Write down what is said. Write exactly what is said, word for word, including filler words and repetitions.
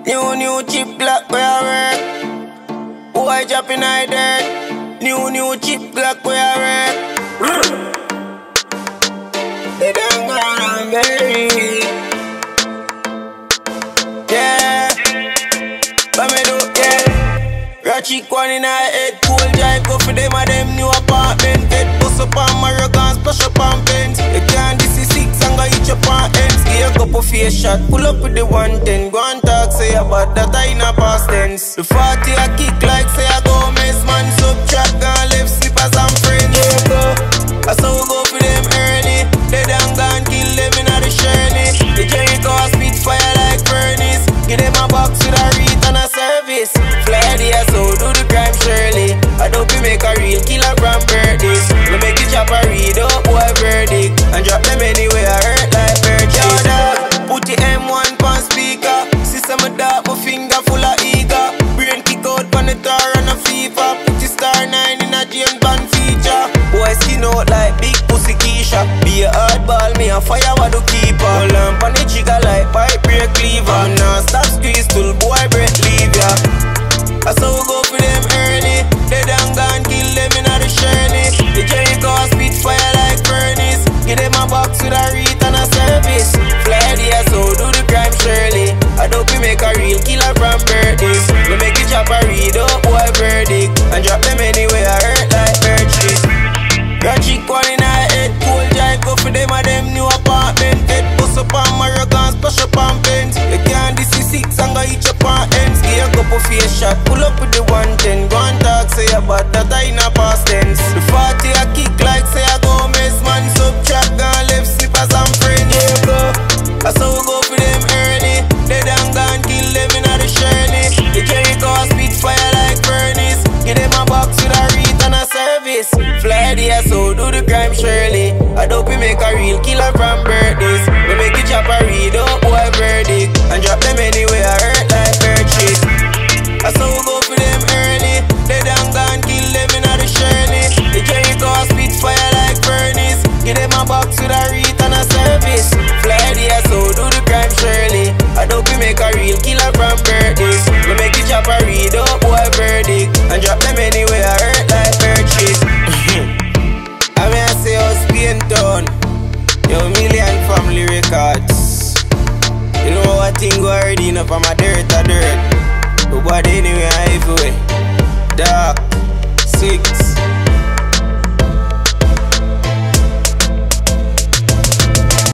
New, new chip block where I work. Boy dropping I dirt. New, new chip block where I work. They don't go on very. Yeah. But me do, yeah. Ratchet one in her head. Cool jive go for them and them new apartment. Head bust up on Maragans, splash up on pens. You can't this is six and go each up on ends. Give a couple face shot, pull up with the one ten. Go and talk, say about that I in a past tense. The forty I kick like say I go mess man. Subtract and left slippers and friends. Yeah, go. I saw we go for them early. They done gone kill them in the Shirley. The Jericho spit fire like furnace. Give them a box with a wreath and a service. Fly the so do the crime surely. I don't be make a real killer from birthdays. We make the chopper read up boy verdict and drop them anywhere I hurt like bird. Yo dog, put the M one pan speaker. Sister my dog, my finger full of eager. Brain kick out pan the tar and a fever. Put the star nine in a James Bond feature. Boy skin out like big pussy Keisha. Be a hardball, me a fire what do keeper. Hold on pan the trigger like pipe break cleaver. I'm not stop squeeze till boy breath leave ya. I saw we go for them early. They done gone kill them in the Shirley. The Jericho spit fire like furnace. Give them a box with a wreath and a service. Fly the so do the crime surely. I don't be make a real killer from birthdays. We make the chopper read up boy verdict and drop them anywhere I hurt like bird shit. Ratchet one in her head. Cool jive go for them and them new apartment. Head bust up on Maragans, splash up on pens. You can't this is six and go each up on ends. Give a couple face shot, pull up with the one ten. Go and talk, say about that I in a past tense. The forty I kick like say I go mess man. Subtract and left slippers and friends. Yeah, go. I saw we go for them early. They done gone kill them in the Shirley. The Jericho spit fire like furnace. Give them a box with a wreath and a service. Fly the so do the crime surely. I don't be make a real killer from birthdays. We make the chopper read up boy verdict and drop them anywhere I hurt like bird shit. I saw we go for them early. They done gone kill them in the Shirley. The Jericho spit fire like furnace. Give them a box with a wreath and a service. Fly the so do the crime surely. I don't be make a real killer from birthdays. We make the chopper read up boy verdict and drop them anywhere I hurt like bird shit. I mean I say us being done. Yo Million Family Records. You know what thing go already enough from a dirt to dirt. But anyway I everywhere. Dark, six.